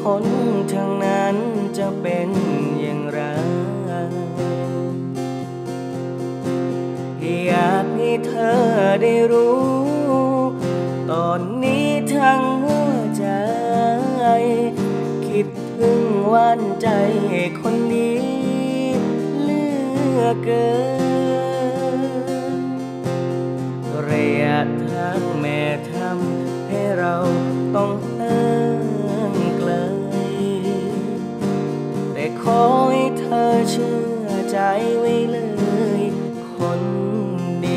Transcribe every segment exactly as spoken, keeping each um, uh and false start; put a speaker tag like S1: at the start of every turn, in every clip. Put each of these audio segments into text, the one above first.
S1: คนทั้งนั้นจะเป็นอย่างไรอยากให้เธอได้รู้ตอนนี้ทั้งหัวใจคิดถึงหวานใจคนนี้เหลือเกินระยะทางแม่ทำให้เราต้องห่างไกลแต่ขอให้เธอเชื่อใจไว้เลยคนดี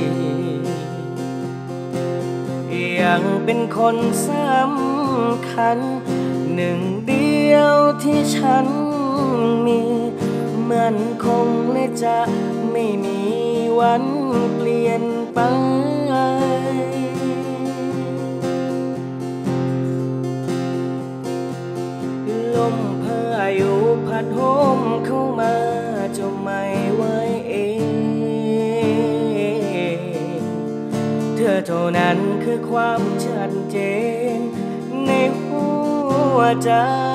S1: ยังเป็นคนสำคัญหนึ่งเดียวที่ฉันมีมันคงและจะไม่มีวันเปลี่ยนไปลมพายุพัดโหมเข้ามาจะไม่ไหวเองเธอเท่านั้นคือความชัดเจนในหัวใจ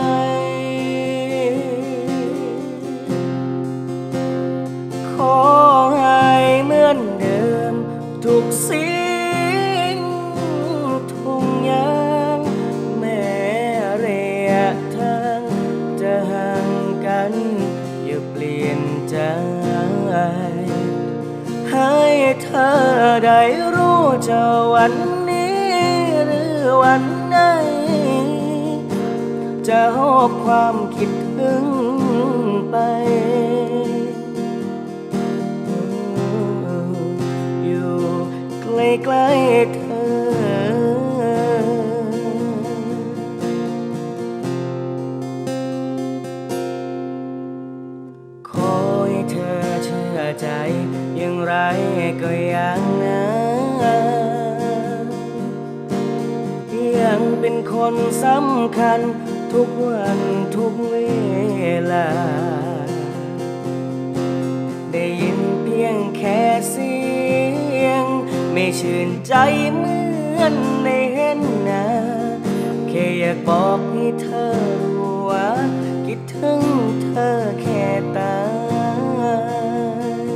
S1: ขอให้เหมือนเดิมทุกสิ่งทุกอย่างแม้ระยะทางจะห่างกันอย่าเปลี่ยนใจให้เธอได้รู้จะวันนี้หรือวันไหนจะหอบความคิดถึงไปอยู่ใกล้ๆเธอขอให้เธอเชื่อใจอย่างไรก็อย่างนั้นยังเป็นคนสำคัญทุกวันทุกเวลาได้ยินเพียงแค่เสียงไม่ชื่นใจเหมือนได้เห็นหน้าแค่อยากบอกให้เธอรู้ว่าคิดถึงเธอแค่ตาย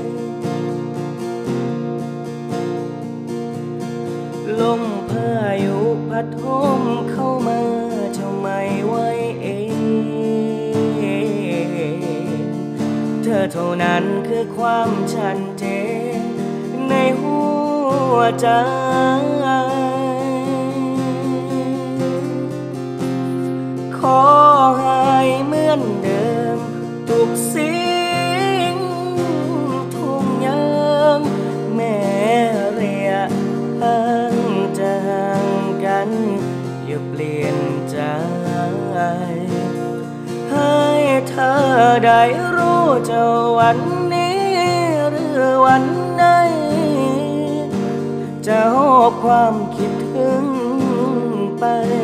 S1: ลมพายุพัดโหมเข้ามาจะไม่ไหวเองเธอเท่านั้นคือความชัดเจนในหัวใจขอให้เหมือนเดิมทุกสิ่งทุกอย่างแม้ระยะทางจะห่างกันอย่าเปลี่ยนใจให้เธอได้รู้จะวันนี้หรือวันไหนจะหอบความคิดถึงไป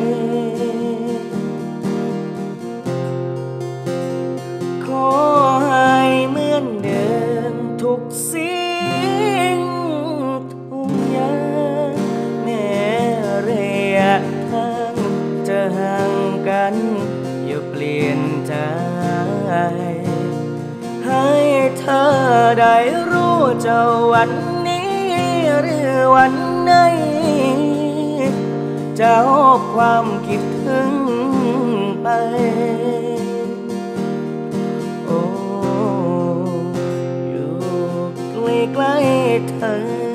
S1: ขอให้เหมือนเดิมทุกสิ่งทุกอย่างแม้ระยะทางจะห่างกันอย่าเปลี่ยนใจให้เธอได้รู้จะวันนี้หรือวันไหนจะหอบความคิดถึงไปโอ้อยู่ใกล้ๆเธอ